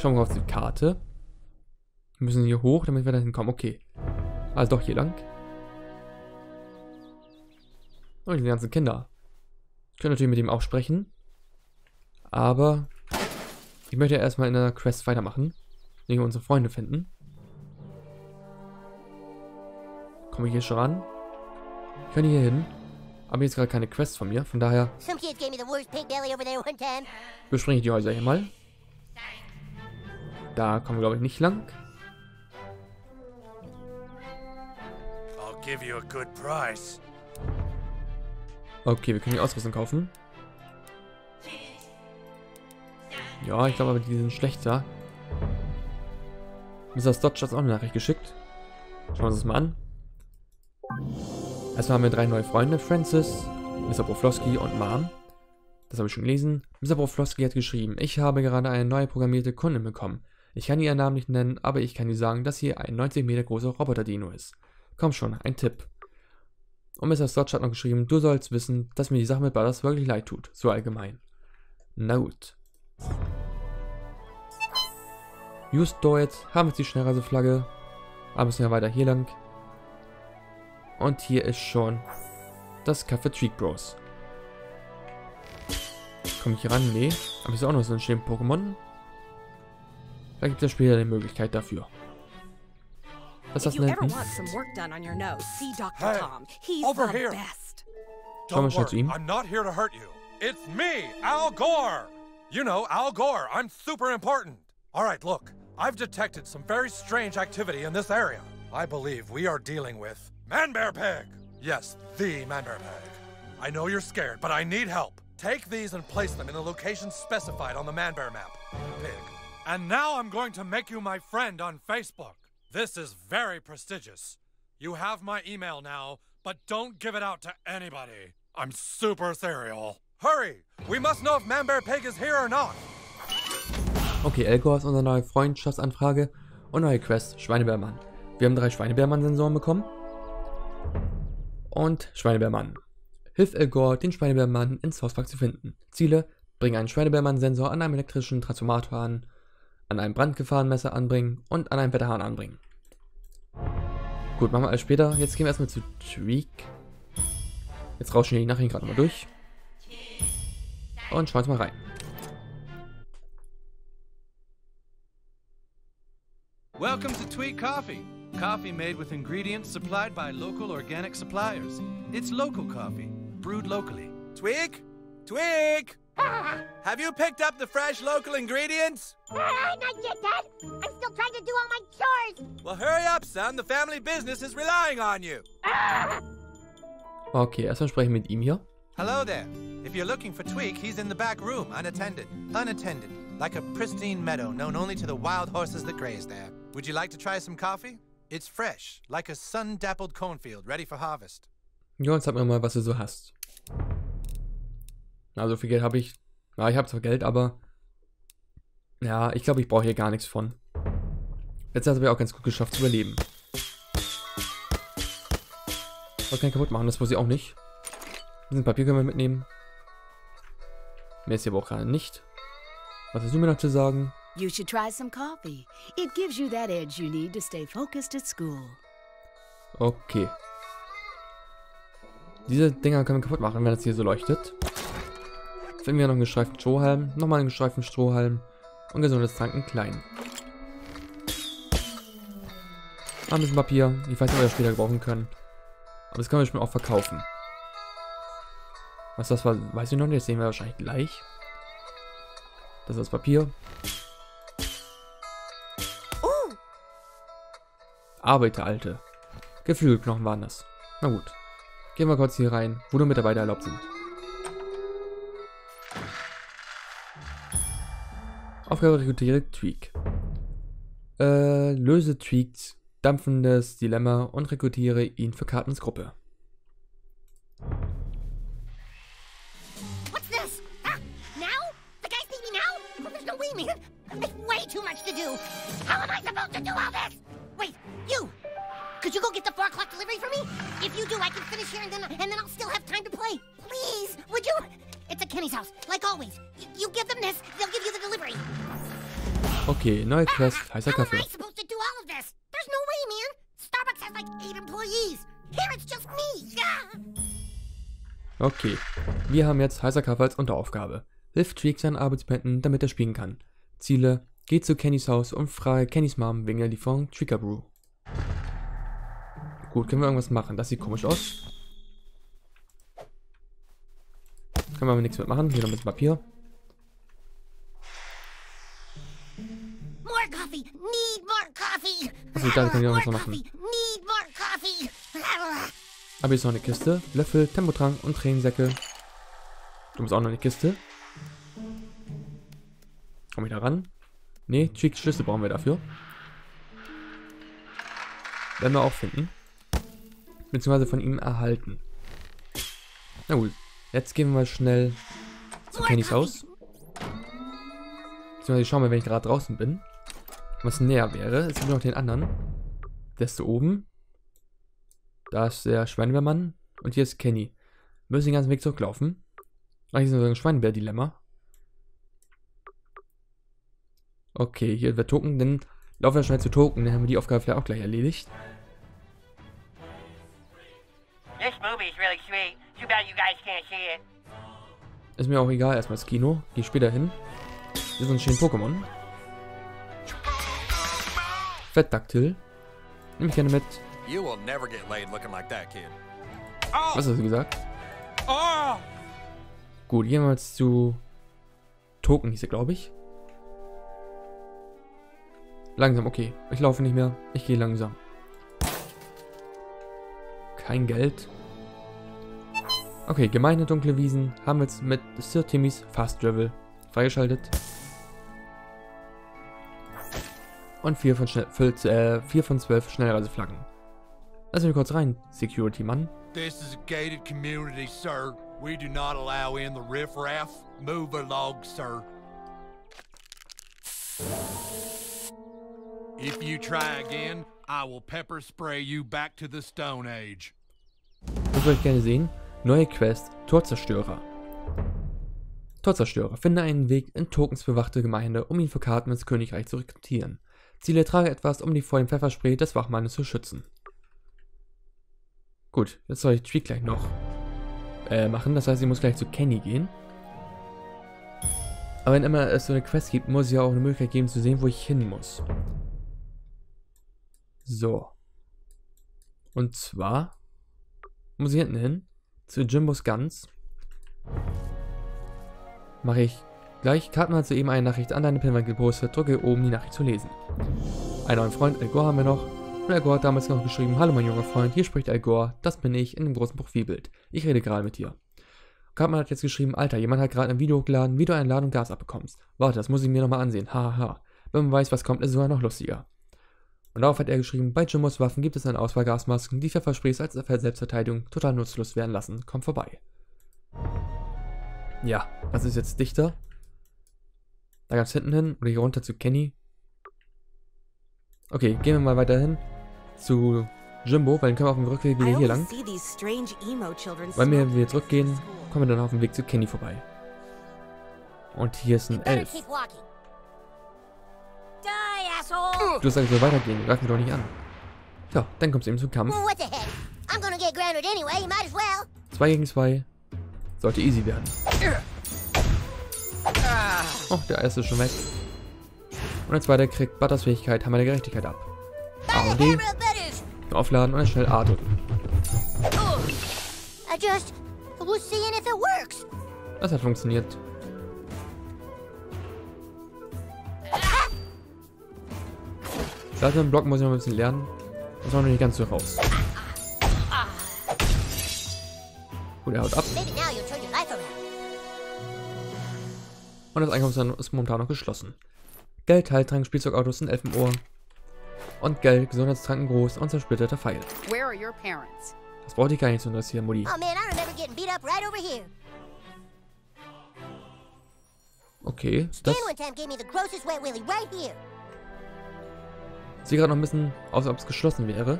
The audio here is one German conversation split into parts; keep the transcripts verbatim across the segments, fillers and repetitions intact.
Schauen wir mal auf die Karte. Wir müssen hier hoch, damit wir da hinkommen. Okay. Also doch hier lang. Oh, die ganzen Kinder. Ich könnte natürlich mit ihm auch sprechen. Aber ich möchte ja erstmal in der Quest weitermachen. Nämlich unsere Freunde finden. Komme ich hier schon ran? Ich kann hier hin. Aber hier ist gerade keine Quest von mir. Von daher überspringe ich die Häuser hier mal. Da kommen wir, glaube ich, nicht lang. I'll give you a good price. Okay, wir können die Ausrüstung kaufen. Ja, ich glaube aber, die sind schlechter. Mister Stotch hat auch eine Nachricht geschickt. Schauen wir uns das mal an. Erstmal haben wir drei neue Freunde. Francis, Mister Broflosky und Mom. Das habe ich schon gelesen. Mister Broflosky hat geschrieben, ich habe gerade eine neue programmierte Kundin bekommen. Ich kann ihren Namen nicht nennen, aber ich kann ihr sagen, dass sie ein neunzig Meter großer Roboter-Dino ist. Komm schon, ein Tipp. Und Mister Stotch hat noch geschrieben, du sollst wissen, dass mir die Sache mit Butters wirklich leid tut. So allgemein. Na gut. Just do it. Haben wir jetzt die Schnellreiseflagge. Aber müssen wir weiter hier lang. Und hier ist schon das Café Tweak Bros. Komme ich hier ran? Nee. Aber ist auch noch so ein schönes Pokémon. Da gibt es später die Möglichkeit dafür. Was ist das denn hinten? Hey, over here. Schauen wir Don't schnell zu worry, ihm. I'm not here to hurt you. It's me, Al Gore. You know, Al Gore. I'm super important. All right, look. I've detected some very strange activity in this area. I believe we are dealing with Man-Bear Pig. Yes, the Man-Bear Pig. I know you're scared, but I need help. Take these and place them in the location specified on the Man-Bear map, Pig. And now I'm going to make you my friend on Facebook. This is very prestigious. You have my email now, but don't give it out to anybody. I'm super serial. Hurry! We must know if Man-Bear Pig is here or not. Okay, Elgor ist unsere neue Freundschaftsanfrage und neue Quest, Schweinebärmann. Wir haben drei Schweinebärmann-Sensoren bekommen. Und Schweinebärmann. Hilf Elgor, den Schweinebärmann ins Hauspark zu finden. Ziele: Bring einen Schweinebärmann-Sensor an einem elektrischen Transformator an, an einem Brandgefahrenmesser anbringen und an einem Wetterhahn anbringen. Gut, machen wir alles später. Jetzt gehen wir erstmal zu Tweak. Jetzt rauschen wir die Nachrichten gerade nochmal durch. Und schauen wir uns mal rein. Welcome to Tweak Coffee. Coffee made with ingredients supplied by local organic suppliers. It's local coffee, brewed locally. Tweak? Tweak! Have you picked up the fresh local ingredients? Uh, not yet, Dad. I'm still trying to do all my chores. Well, hurry up, son. The family business is relying on you. Okay, erstmal sprechen wir mit ihm hier. Hello there. If you're looking for Tweak, he's in the back room, unattended. Unattended. Like a pristine meadow known only to the wild horses that graze there. Would you like to try some coffee? It's fresh, like a sun-dappled cornfield, ready for harvest. Ja, und sag mir mal, was du so hast. Na, so viel Geld habe ich. Ja, ich habe zwar Geld, aber ja, ich glaube, ich brauche hier gar nichts von. Jetzt habe ich auch ganz gut geschafft zu überleben. Ich kann kaputt machen, das muss ich auch nicht. Diesen Papier können wir mitnehmen. Mehr ist hier aber auch gerade nicht. Was hast du mir noch zu sagen? You should try some coffee. It gives you that edge you need to stay focused at school. Okay. Diese Dinger können wir kaputt machen, wenn das hier so leuchtet. Finden wir noch einen gestreiften Strohhalm, nochmal einen gestreiften Strohhalm und gesundes Tanken klein. Ein bisschen Papier. Ich weiß nicht, ob wir das später gebrauchen können. Aber das können wir bestimmt auch verkaufen. Was das war, weiß ich noch nicht. Das sehen wir wahrscheinlich gleich. Das ist das Papier. Arbeiter, Alte. Geflügelknochen waren das. Na gut. Gehen wir kurz hier rein, wo nur Mitarbeiter erlaubt sind. Aufgabe: rekrutiere Tweak. Äh, löse Tweaks dampfendes Dilemma und rekrutiere ihn für Cartmans Gruppe. What's this? Ah, now? The guys need me now? There's no way, man. It's way too much to do. How am I supposed to do all this? Wait, you! Could you go get the four o'clock delivery for me? If you do, I can finish here and then and then I'll still have time to play. Please, would you? It's at Kenny's house, like always. Y you give them this, they'll give you the delivery. Okay, neue Quest, heißer How am Kaffee. I supposed to do all of this? There's no way, man. Starbucks has like eight employees. Here it's just me. Yeah. Okay, wir haben jetzt heißer Kaffee als Unteraufgabe. Hilf Tweak seinen Arbeitspartner, damit er spielen kann. Ziele: Geh zu Kennys Haus und frage Kennys Mom wegen der Lieferung Tweaker Brew. Gut, können wir irgendwas machen? Das sieht komisch aus. Können wir aber nichts mitmachen. Hier noch mit Papier. More coffee. Need more coffee. Achso, da können wir More irgendwas noch machen. coffee. Need more coffee. Aber hier ist noch eine Kiste. Löffel, Tempotrank und Tränensäcke. Du musst auch noch eine Kiste. Komm ich da ran? Ne, Tweaks Schlüssel brauchen wir dafür. Werden wir auch finden. Beziehungsweise von ihm erhalten. Na gut, jetzt gehen wir mal schnell zu Kennys Haus. Beziehungsweise schauen wir, wenn ich gerade draußen bin. Was näher wäre. Es gibt noch den anderen. Der ist da oben. Da ist der Schweinebeermann. Und hier ist Kenny. Wir müssen den ganzen Weg zurücklaufen. Ach, hier ist so ein Schweinebeer-Dilemma. Okay, hier wird Token. Dann laufen wir schnell zu Token. Dann haben wir die Aufgabe vielleicht auch gleich erledigt. This movie is really sweet. Too bad you guys can't see it. Ist mir auch egal. Erstmal ins Kino. Geh später hin. Hier ist ein schönes Pokémon. Fettdaktyl. Nimm ich gerne mit. You will never get laid looking like that, kid. Was hast du gesagt? Oh! Gut, gehen wir jetzt zu Token, hieß er, glaube ich. Langsam, okay. Ich laufe nicht mehr. Ich gehe langsam. Kein Geld. Okay, gemeine dunkle Wiesen haben wir jetzt mit Sir Timmys Fast Travel freigeschaltet. Und vier von, schnell, äh, vier von zwölf Schnellreiseflaggen. Lass mich kurz rein, Security-Mann. This is a gated community, sir. We do not allow in the riffraff. Move along, sir. If you try again, I will pepper spray you back to the Stone Age. Das würde ich gerne sehen. Neue Quest, Torzerstörer. Torzerstörer. Finde einen Weg in Tokens bewachte Gemeinde, um ihn für Karten ins Königreich zu rekrutieren. Ziele: Trage etwas, um dich vor dem Pfefferspray des Wachmannes zu schützen. Gut, jetzt soll ich Tweak gleich noch äh, machen. Das heißt, ich muss gleich zu Kenny gehen. Aber wenn immer es so eine Quest gibt, muss es ja auch eine Möglichkeit geben zu sehen, wo ich hin muss. So. Und zwar muss ich hinten hin zu Jimbos Guns. Mache ich gleich. Karten hat soeben eine Nachricht an deine Pinwand gepostet. Drücke oben die Nachricht zu lesen. Einen neuen Freund, Al Gore, haben wir noch. Und Al Gore hat damals noch geschrieben: Hallo mein junger Freund, hier spricht Al Gore, das bin ich in dem großen Profilbild. Ich rede gerade mit dir. Cartman hat jetzt geschrieben: Alter, jemand hat gerade ein Video hochgeladen, wie du eine Ladung Gas abbekommst. Warte, das muss ich mir nochmal ansehen. Hahaha. Ha, ha. Wenn man weiß, was kommt, ist es sogar noch lustiger. Und darauf hat er geschrieben: Bei Jimbos Waffen gibt es eine Auswahl Gasmasken, die Pfeffersprays als Selbstverteidigung total nutzlos werden lassen. Komm vorbei. Ja, was ist jetzt dichter? Da ganz hinten hin oder hier runter zu Kenny. Okay, gehen wir mal weiter hin zu Jimbo, weil dann können wir auf dem Rückweg wieder hier lang. Weil wir wieder zurückgehen, kommen wir dann auf dem Weg zu Kenny vorbei. Und hier ist ein Elf. Du sagst, wir weitergehen, greif mich doch nicht an. Tja, dann kommt es eben zum Kampf. Zwei gegen zwei. Sollte easy werden. Oh, der erste ist schon weg. Und der zweite kriegt Butters Fähigkeit Hammer der Gerechtigkeit ab. A und D. Aufladen und dann schnell A drücken. Das hat funktioniert. Da den Block muss ich noch ein bisschen lernen. Das war noch nicht ganz so raus. Gut, er haut ab. Und das Einkaufszentrum ist momentan noch geschlossen. Geld, Heiltrank, Spielzeugautos und Elfenohr. Und Geld, Gesundheitstrank in groß und zersplitterter Pfeil. Das braucht dich gar nicht zu interessieren, Mutti. Okay, das sieht gerade noch ein bisschen aus, als ob es geschlossen wäre.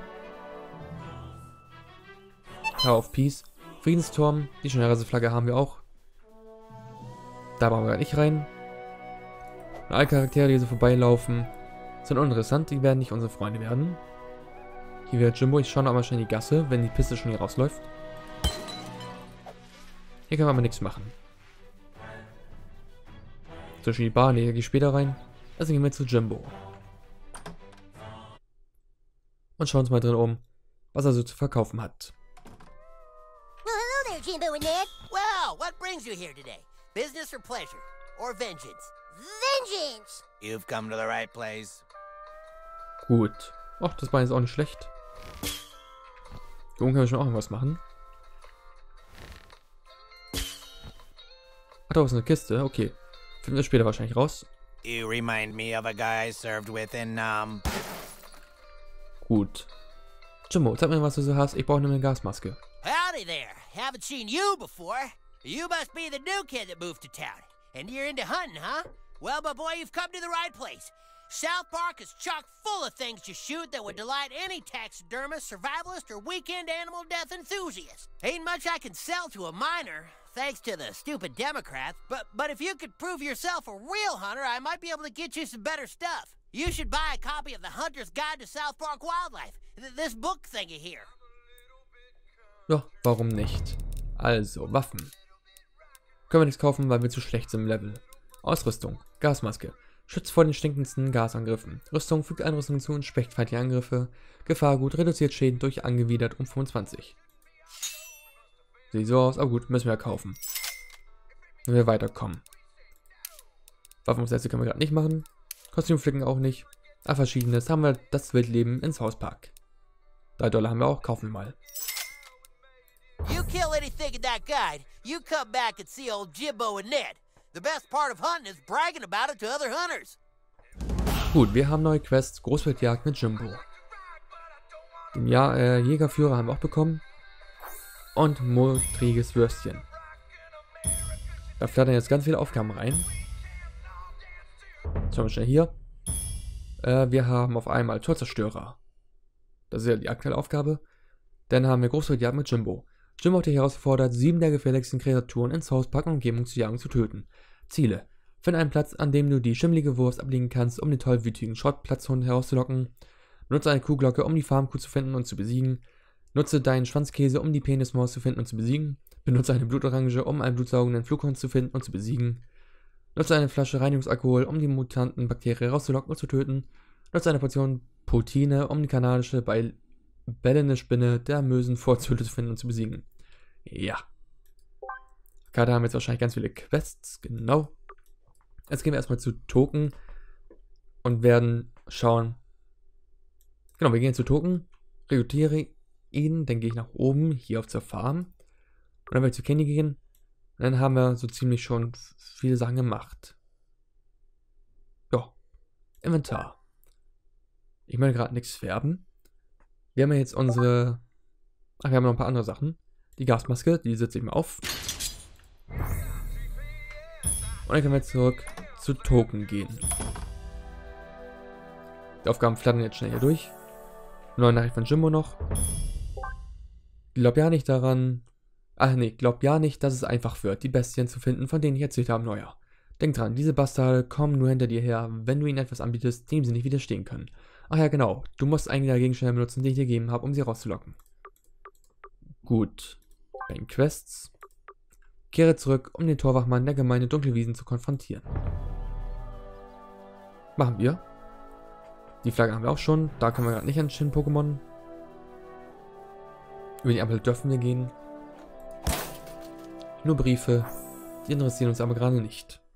Tower of Peace. Friedensturm. Die Schnellreiseflagge haben wir auch. Da brauchen wir gar nicht rein. Und alle Charaktere, die hier so vorbeilaufen, sind uninteressant. Die werden nicht unsere Freunde werden. Hier wird Jimbo. Ich schaue noch mal schnell in die Gasse, wenn die Piste schon hier rausläuft. Hier können wir aber nichts machen. Zwischen die Bar, ne, gehe ich später rein. Also gehen wir zu Jimbo. Und schauen uns mal drin um, was er so zu verkaufen hat. Well, hello there, Jimbo and Ned. Well, what brings you here today? Business or pleasure? Or vengeance? Vengeance! You've come to the right place. Gut. Ach, das Bein ist auch nicht schlecht. Hier oben können wir schon auch irgendwas machen. Ach, da ist eine Kiste. Okay. Finden wir später wahrscheinlich raus. You remind me of a guy I served with in, um... Gut. Jimbo, sag mir, was du so hast. Ich brauche nur eine Gasmaske. Howdy there. Haven't seen you before. You must be the new kid that moved to town. And you're into hunting, huh? Well, my boy, you've come to the right place. South Park is chock full of things to shoot that would delight any taxidermist, survivalist, or weekend animal death enthusiast. Ain't much I can sell to a minor, thanks to the stupid Democrats, but, but if you could prove yourself a real hunter, I might be able to get you some better stuff. You should buy a copy of The Hunter's Guide to South Park Wildlife, th this book thingy here. Ja, warum nicht? Also, Waffen. Können wir nichts kaufen, weil wir zu schlecht sind im Level. Ausrüstung. Gasmaske. Schützt vor den stinkendsten Gasangriffen. Rüstung fügt Einrüstung zu und schwächt feindliche Angriffe. Gefahrgut reduziert Schäden durch angewidert um fünfundzwanzig. Sieht so aus, aber gut, müssen wir ja kaufen. Wenn wir weiterkommen. Waffenumsätze können wir gerade nicht machen. Kostümflicken auch nicht. Aber verschiedenes haben wir das Wildleben ins Hauspark. drei Dollar haben wir auch, kaufen wir mal. You kill anything in that guide, you come back and see old Jimbo and Ned. The best part of hunting is bragging about it to other hunters. Gut, wir haben neue Quests. Großwildjagd mit Jimbo. Den ja äh, Jägerführer haben wir auch bekommen. Und modriges Würstchen. Da flattern jetzt ganz viele Aufgaben rein. Schauen wir schnell hier. Äh, wir haben auf einmal Torzerstörer. Das ist ja die aktuelle Aufgabe. Dann haben wir Großwildjagd mit Jimbo. Jimbo hat dich herausgefordert, sieben der gefährlichsten Kreaturen ins Hauspark und Umgebung zu jagen und zu töten. Ziele. Finde einen Platz, an dem du die schimmelige Wurst ablegen kannst, um den tollwütigen Schrottplatzhund herauszulocken. Nutze eine Kuhglocke, um die Farmkuh zu finden und zu besiegen. Nutze deinen Schwanzkäse, um die Penismaus zu finden und zu besiegen. Benutze eine Blutorange, um einen blutsaugenden Flughund zu finden und zu besiegen. Nutze eine Flasche Reinigungsalkohol, um die mutanten Bakterien herauszulocken und zu töten. Nutze eine Portion Proteine, um die kanadische bei bellende Spinne der Mösen Vorzüge zu finden und zu besiegen. Ja. Gerade haben wir jetzt wahrscheinlich ganz viele Quests. Genau. Jetzt gehen wir erstmal zu Token und werden schauen. Genau, wir gehen zu Token, rekrutiere ihn, dann gehe ich nach oben, hier auf zur Farm. Und dann werde ich zu Kenny gehen. Und dann haben wir so ziemlich schon viele Sachen gemacht. Ja. Inventar. Ich meine gerade nichts färben. Wir haben ja jetzt unsere... Ach, wir haben noch ein paar andere Sachen. Die Gasmaske, die setze ich mal auf. Und dann können wir zurück zu Token gehen. Die Aufgaben flattern jetzt schnell hier durch. Neue Nachricht von Jimbo noch. Glaub ja nicht daran... Ach nee, glaub ja nicht, dass es einfach wird, die Bestien zu finden, von denen ich erzählt habe, neuer. Denk dran, diese Bastarde kommen nur hinter dir her, wenn du ihnen etwas anbietest, dem sie nicht widerstehen können. Ach ja, genau. Du musst einen der Gegenstände benutzen, die ich dir gegeben habe, um sie rauszulocken. Gut. Bei den Quests. Kehre zurück, um den Torwachmann der Gemeinde Dunkelwiesen zu konfrontieren. Machen wir. Die Flagge haben wir auch schon. Da können wir gerade nicht an Shin-Pokémon. Über die Ampel dürfen wir gehen. Nur Briefe. Die interessieren uns aber gerade nicht.